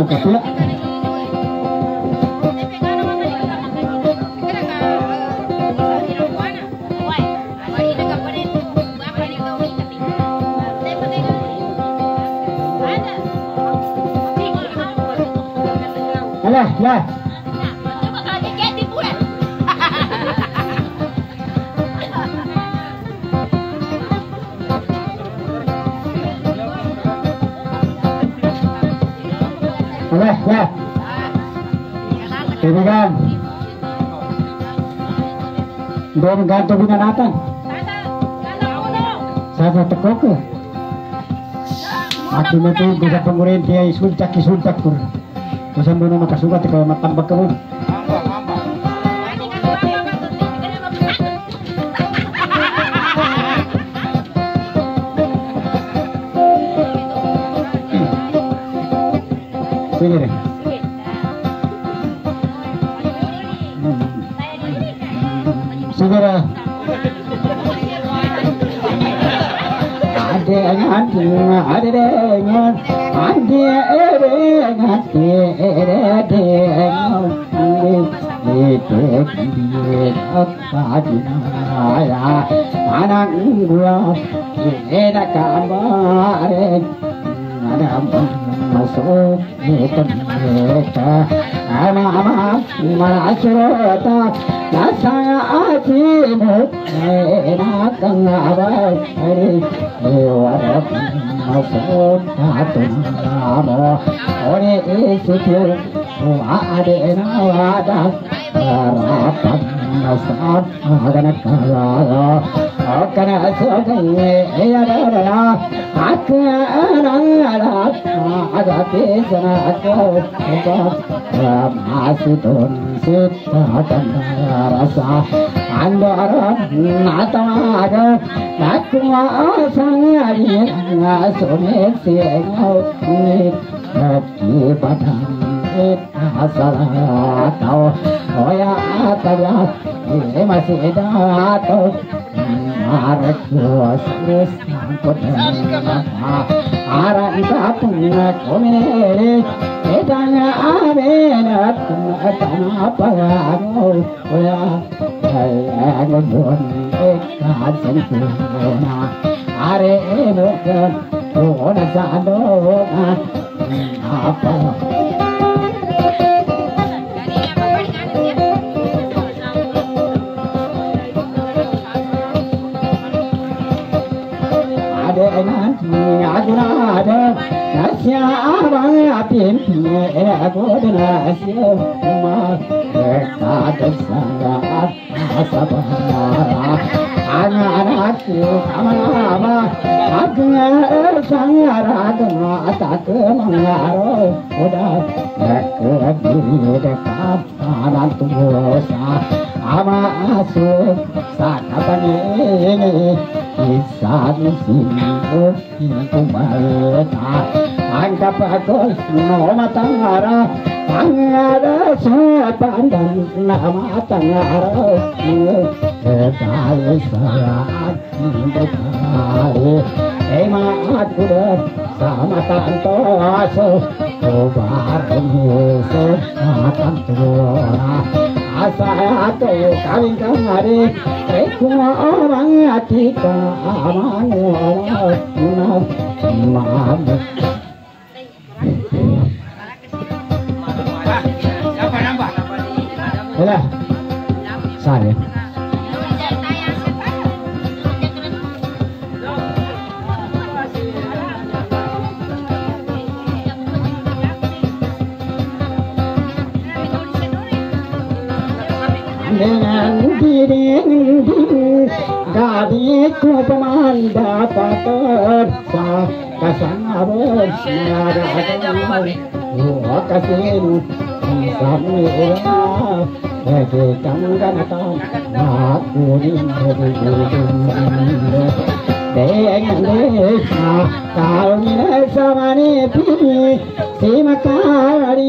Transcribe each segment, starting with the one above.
kapila. Alah, lah. Alah, lah. Kaibigan. Doon ganto binanatan. Sa tekok ko. Atin na ito, bisa pangurenti ay isultak ko. Masa mo na makasugat, ikaw matambag ka mo. Sige rin. Sige rin. Masuk mereka ama masyarakat nasaya ajimu enak ngabay warap masuk katunamo ore isitu ade nawada rapat nasab agana kala akana sogai ayara akana agate sanakau masitun sitatan rasa andara natamaga nakuma sangari ngasome siengau ki padang asalatau oya ataya masih datau Arakus Arang tapuna komere etanga abenat atana pagano oya agon ekad sempurna are moga ona sadona apa ada nasya abang apin aku nasya ma ada sangat asabah anak sama aku sangat ada tak mengaro udah aku dekat anak tuasa ama asuh sakapan ini kisah sini itu mereka anggap aku nama tangara tangara sepan dan nama tangara kali saat kali emak kuda sama tanto aso bareng sama tanto asa atau kawin kemari semua orang hati keamanan maaf Yalah saya dengan diri gadiku pemanda pater kasana bersara kasih samira bagi kanganatan aku dengan desa kau ni samani pi simakari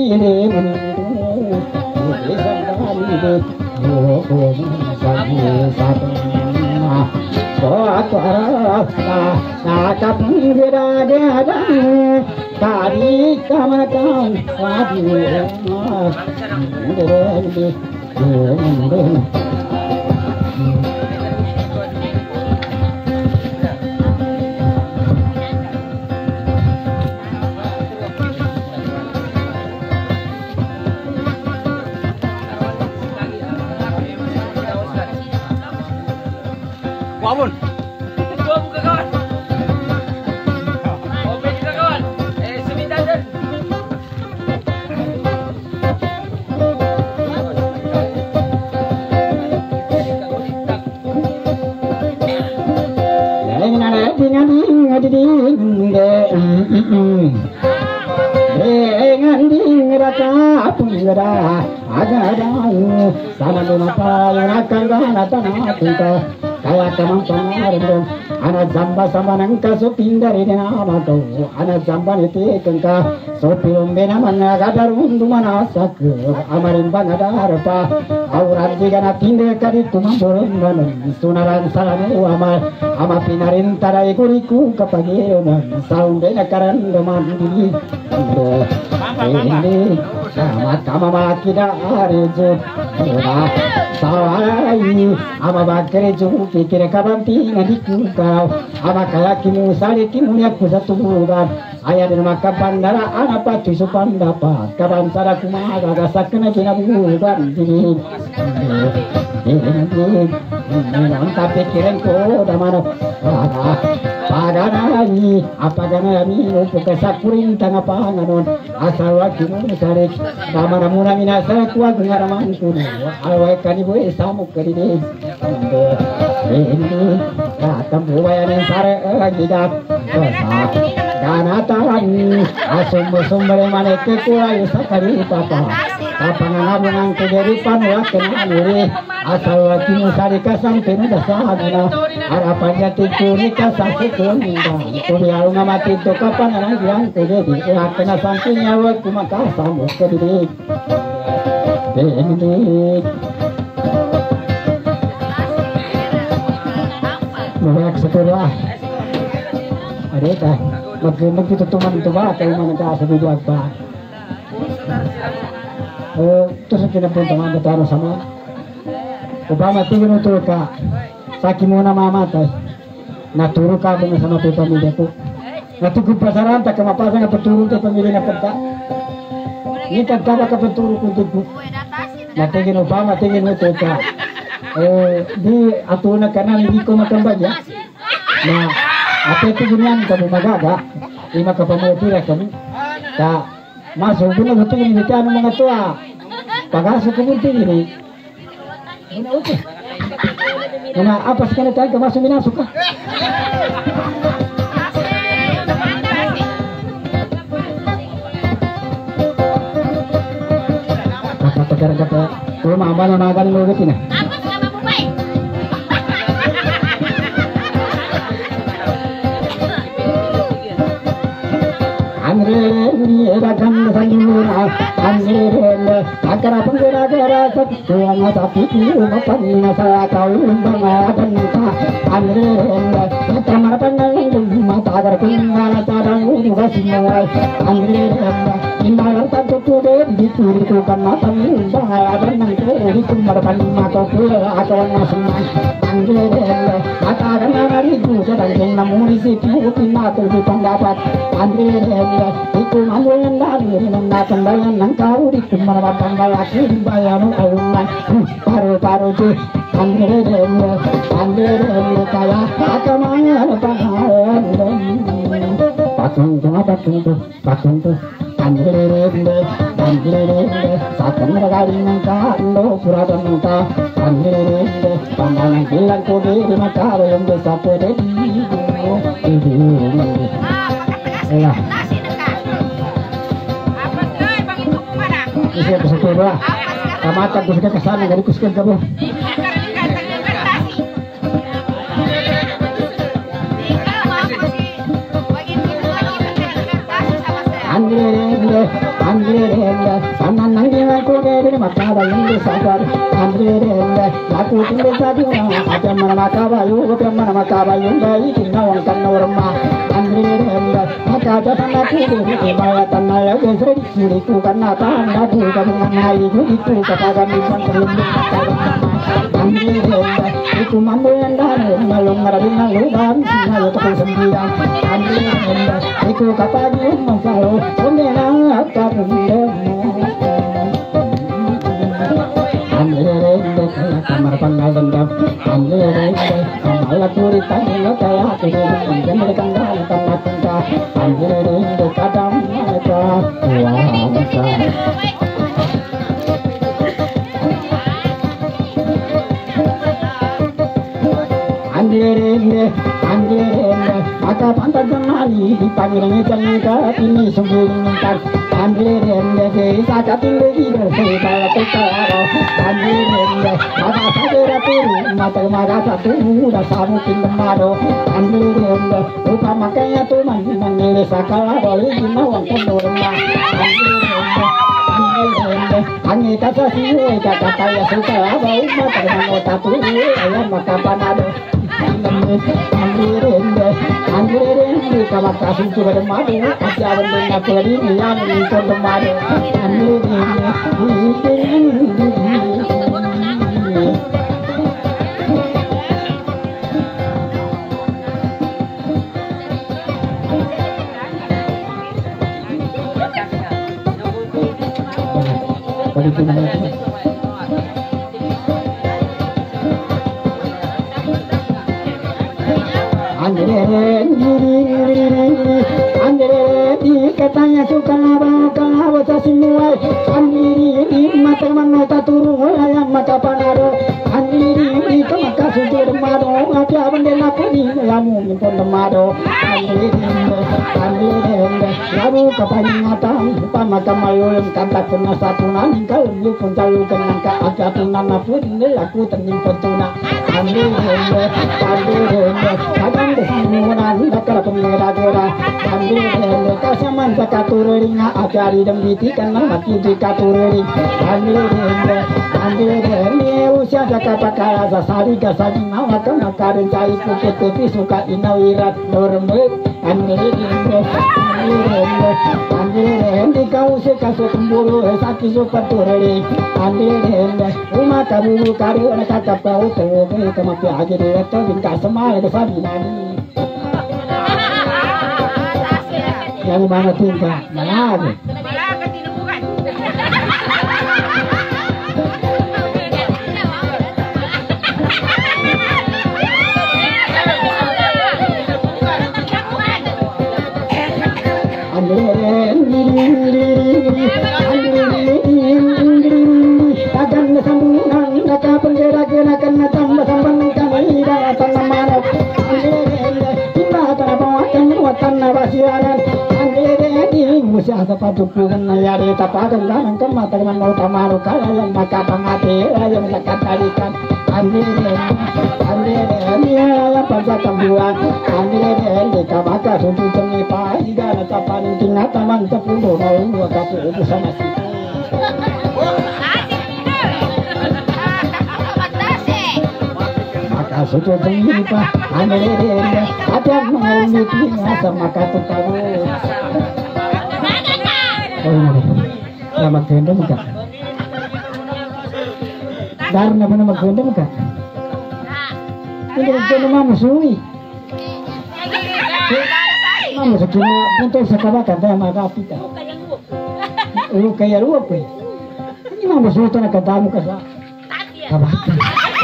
kari kamakan wadiu Wabun. Dua buka kawan. Open juga kawan. Sebentar dan. Kaya tamang pangarindong anak zamba sama nangka so pindari dina amato anak zamba niti kengka so pilombe namanya gadarun dumana sak amarin bangada harpa auran jika na tinde kadi tumamborong ganon sunaran salamu ama pinarin tarai kuriku kapagironan saunde nakaran doman diri ini sama kama makida arejut sawai ama bakere jung pikir kabanti ngadiku kau ama kaya kimu sari kimu ya kusatu bulan ayah dan maka bandara apa tisu pandapat kaban sara kumaga gasakna kina bulan ini nonton pikiran ko damano pada nani apa gana ni untuk kesakurin tengah panganon asal wakimu sari damana muna minasa kuat ngaraman kuno awak kani boleh samuk kini ini kata buaya yang sare gidat dana tani sumber mana kekurai sakari papa ngabungan kejeripan wakena nuri asal wakimu sari kasang tenu dasana harapannya tikuni kasang sekunda kuni alunga mati to kapan nang bilang kejedi kena sangkinya waktu maka samuk kedi ini Mewek sekolah, ada kan? Magkaiba kita tuman tuba, kayo man nagkasabidwag pa. Terus kinapunta mga batano sama. Obama tingin ito ka, saki muna mamatay. Naturo ka ba sa mga pamilya ko? Natugod pa sa ranta, kamapasa nga paturo tayo pamilya na pagka. Ini pagkaba ka paturo ko dito. Natingin Obama, tingin ito ka. Di atuna kanan hindi ko makambaga na ate ito ganyan kami magaga ima kapamutira kami ta masuk na gusto yung ano mga tua pag-asa kumunti ini uti na apas ka na tayo kamasok minasok ka kapatagara-gata rumah na nagaling ulit na Rakan sanjuna anjirele akara pengguna gara sakya tapi umapan sa kaulun bangadanka anjirele tamar panang mata agar kunala tarang uga simawai anjirele indalan tantu tude dituri kana panang bangadan ko hitumar panma ko akawan masman anjirele akara nari ku sedang namuri situ pinatu dipandapat anjirele itu maluan dari mendatang bayan nang kau di kumara tanggal aku bayanu ayunan paru-paru tu andre kaya akamanya paharan patung tu andre sakam ragali nang kando puradan nang ka andre pandangan bilang ko di mata yang desa pede ya Bisa ke sekolah, kamata bisa ke sana dari kuskan kamu. Andre, sana nanti aku dari mata bayung sabar andre aku tinggal saduna ada mana mata bayung ada mana mata bayung dari tinawang kanorma andre maka jatan aku di bawah tanah ya besar diriku karena tanah aku gabungan hari itu katakan ikan terlebih andre aku mampu yang dari malung marabin laluban sinayo tak sembilan andre aku kapagi mengkalo senang akar kamar pangal dendam ambil kamar puri tangga kaya kiri jangan kanggal kamar tangga ambil kadam mereka kuasa Andre maka pantas kembali dipanggilnya cerita ini sungguh mintar Andre desa tinggi bersama tekaro Andre maka saudara turu mata satu muda samu tinggal Andre lupa makanya tuh manggil sakala boleh jinawang kendorma Angin kata siwe kata kaya suka bau mata mata turu ayam maka panado Andre kamar kasih coba madu aja benda peri yang ikut madu Andre katanya suka kalau semua Andre mata mata turun ayam mata panado Andre itu maka sujud mado aja benda peri lamu impon mado Andre lalu kapanya mata lupa mata mayul kata kena satu nang kalau lu pun tahu kena aja tunan pun aku ternyimpan tuna Andre kadang semua nakal pengeradora Andre kasih mantap katurering ajari dembiti karena mati di katurering Andre usia jaka pakaya sasari kasari nawa kena karen cai putih suka inawirat normet Andre kau sekasih kemburu sakit suka turering Andre rumah kamu kari anak kakak bau terus kemati aja deh tuh bingkai semua itu sabi nani yang mana tinggal mana ada akan sambungan kata penjara kena tambah sambungan kami datang mana watan nabasiaran Andre musia sepatu pugan yari tapakan dan kemata dengan mau tamaru kala yang maka pangati yang lekat talikan Andre yang panjat tambuan Andre kabaka susu cemipa jika tapan tinggal taman sepuluh tahun dua kapu itu sama si sudah berlipa Andre ada mengalami sama kata kamu selamat gendong enggak darna benar gendong enggak ini gendong mama suwi mama sekina untuk sekabakan dia maka pita kayak luap ini mama suwi itu nak katamu kasa kabakan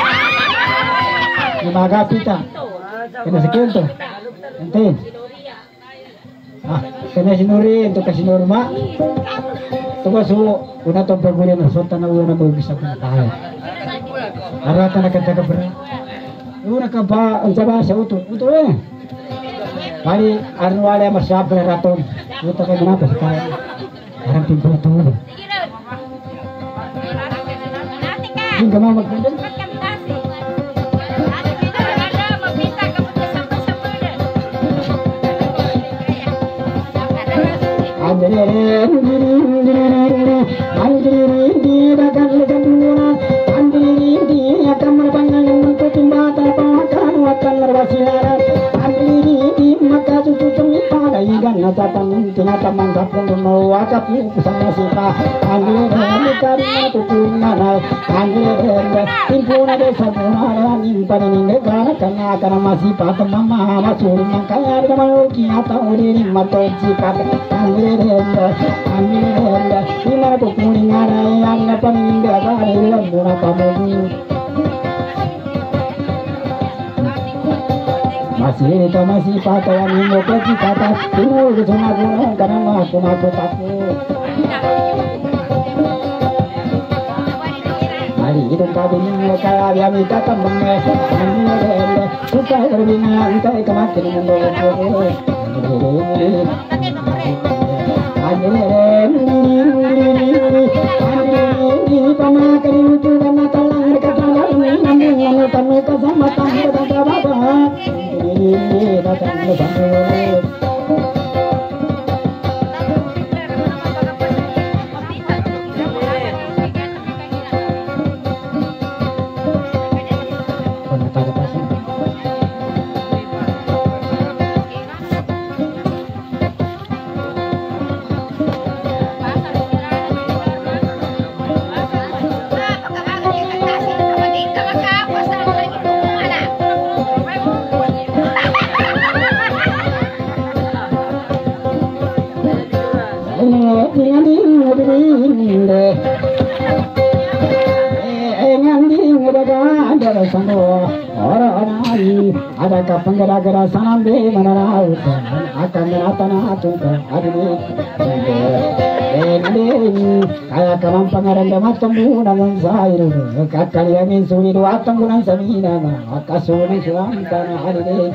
Naga pita, kena sekian tu, nanti, kena sinuri untuk kasih norma, tu kasu, una tu pergulian nasota na una berbisa pun tahu, arah tanah kata keberat, una kapa anjaba seutu, bari arwale masih beraton, itu kayak mana sekarang, orang timpul tu, hingga mau makan. Andre makan merwasiara andiri di maka cucu cemita igan natatan tina taman sapun mau akap sama sipa andiri karena tutunana andiri timpuna desa punara nimpan ini karena masih patah mama masuk makanya ada maluki atau diri matau sipa andiri di mana tuh kuning ada yang apa nih ada lembuna kamu masih pakaian yang mau pergi kata tunggu ke sana gunung karena aku takut hari itu kami mereka yang minta temennya suka berbina kita kemakin mendoa pemakai itu karena talang mereka talang namun kami keselamatan kita bapak ini datang ke sana. Ada kapan gara-gara sampai mana laut akan tanah tunggu adini kayak kaman pangaran damat tembunan sayur kakak yang insuri dua tembunan semina kasuri suam tanah adini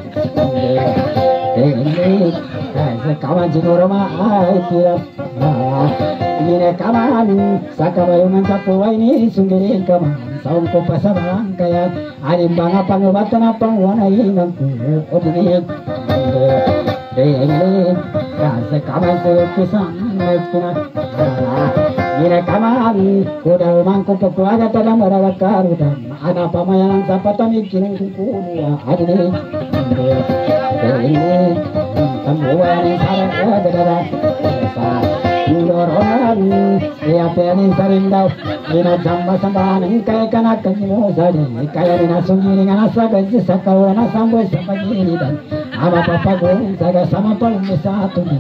kawan jinoroma tidak ini kaman sakabayungan sapuwa ini sungguh kaman saung ko pasabang kaya anim banga pangubatan apang wana inang ko odini kasi kaman ko kisang pina ini kaman kuda mangko pagkuaga tada marawat karudan ana pamayan sapatan ikinang kukuya adini ini tambuan sarang dadara Dororan, ya penin saring daw, ina jamba sambahan, kaya kanak mo sari, kaya ina sungiri nga nasa gansi sa kawana sambo sa pagilitan, ama papagong saga sama palmisa tumi,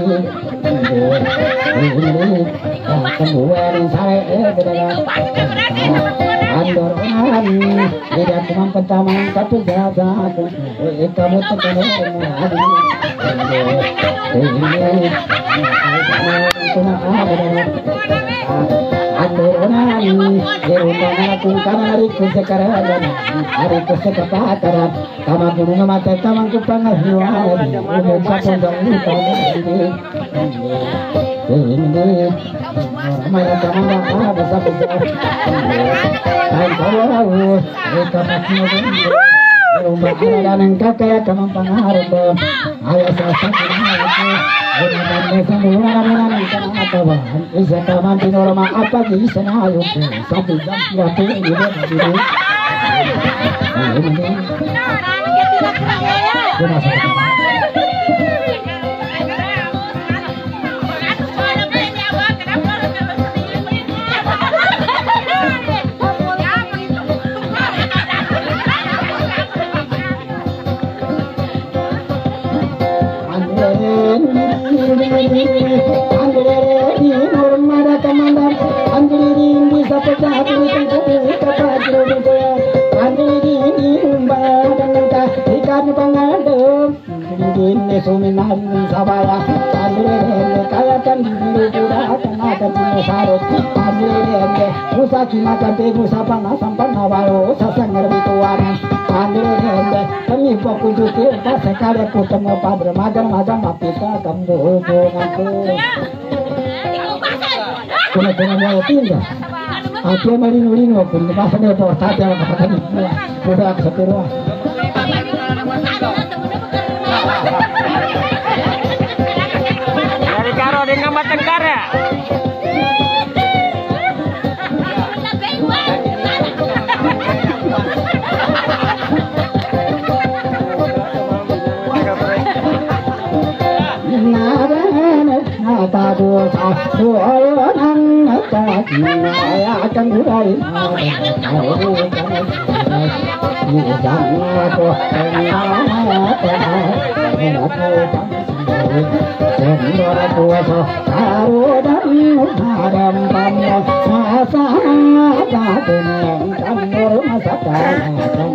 ini, tambuan sare bedara, andororan, tidak cuma pertama satu jasa, kamu terkenal ini. Andoronan, irungan kung kamari kung sekarang, hari kesekapataran, kamar gunung mata kamar kupangahiwan, umum sapondang utang ini, ramai kamar ada sapondang, dan kalau mereka pasti rumah ada nang kakek kamar pangaruh, ayah sasak isa kaman tinorama apa di sana ayo satu jam siapa ini Aku malino pun pasane portate ang kapatid mo. Kuda sa pero. Dari karo dengan matan kara. ta dosa doa nan ta ya kan dai ni jang ko na ta na ta Sendora kuasa karudan haram pamna masa batin kandur masakan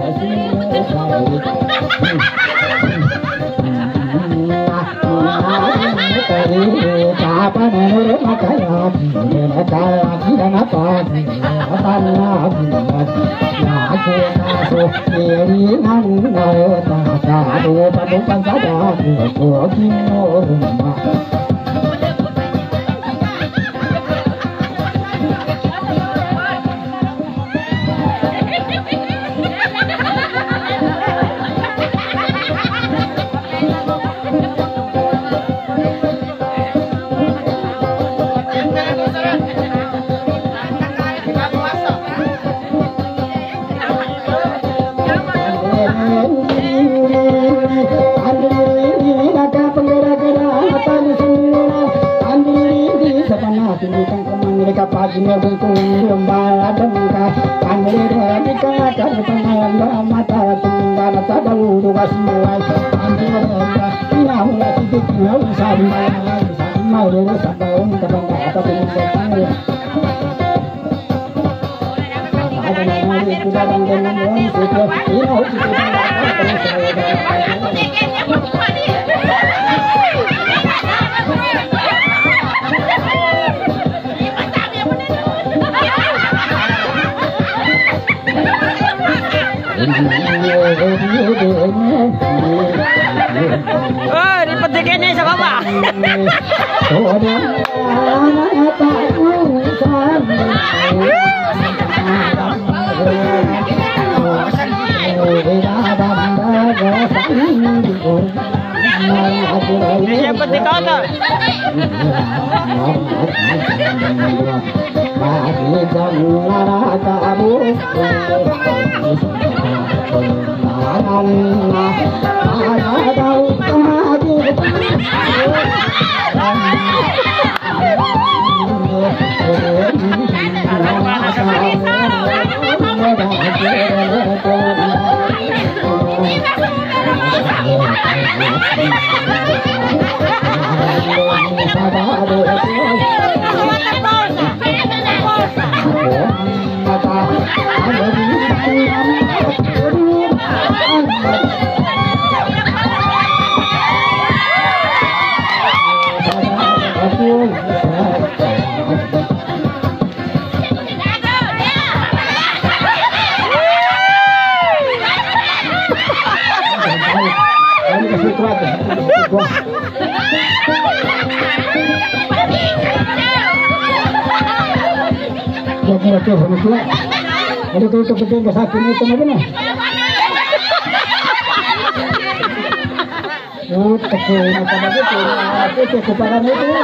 Dipetikin nih sama Pak. Ini siapa di kota? Ada tu kepenting kesakit ni tu mana? Oh, tak kena apa tu? Apa tu kepada ni tu?